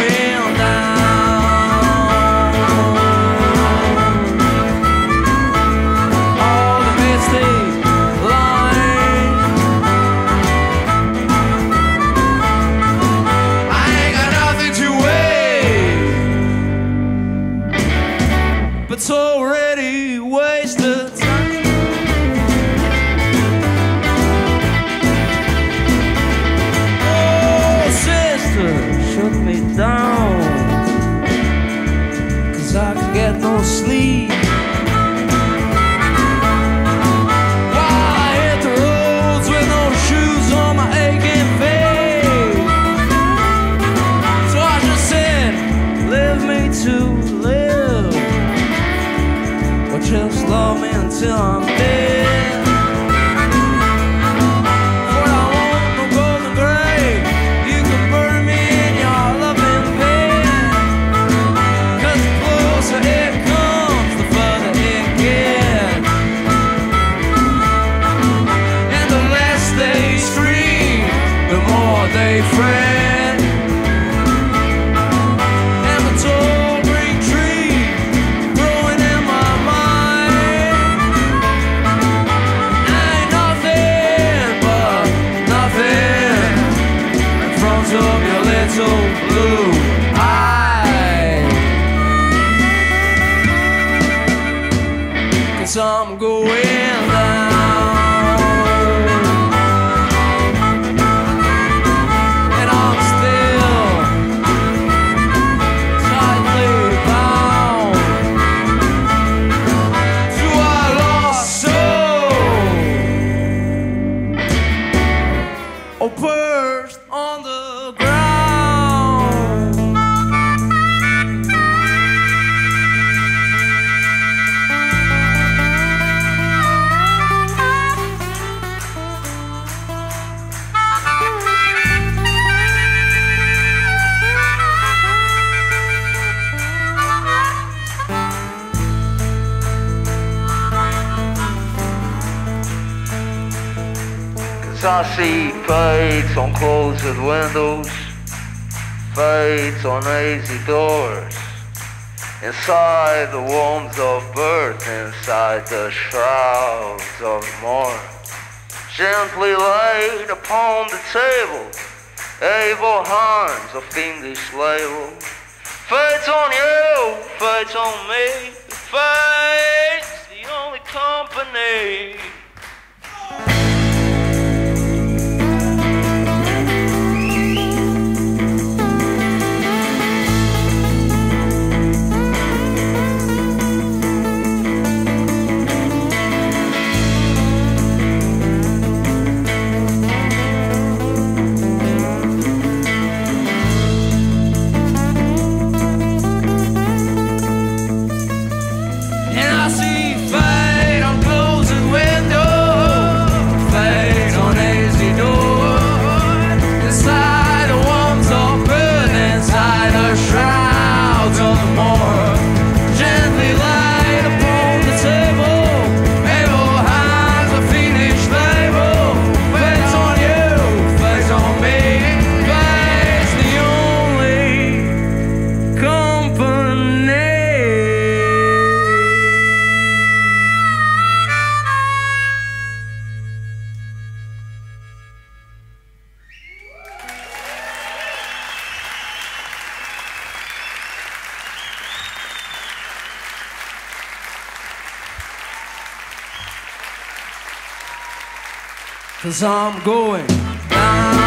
going down. All the misty line. I ain't got nothing to wait, but it's already wasted time. Shut me down, 'cause I can get no sleep. While I hit the roads with no shoes on my aching feet. So I just said, leave me to live, or just love me until I'm dead. They friend and the tall green tree growing in my mind. Ain't nothing but nothing in front of your little blue eye. 'Cause I'm going down. Or perched on the ground. I see fades on closed windows, fades on easy doors, inside the wombs of birth, inside the shrouds of morn, gently laid upon the table, able hands of fiendish label. Fate's on you, fate's on me, fate's the only company. Cause I'm going down.